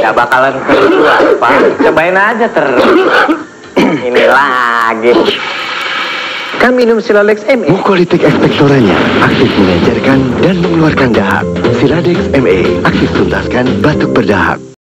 Gak bakalan keluar, Pak. Cobain aja terus. Ini lagi. Kan minum Siladex ME. Mukolytik ekspektorannya aktif mengencerkan dan mengeluarkan dahak. Siladex ME aktif tuntaskan batuk berdahak.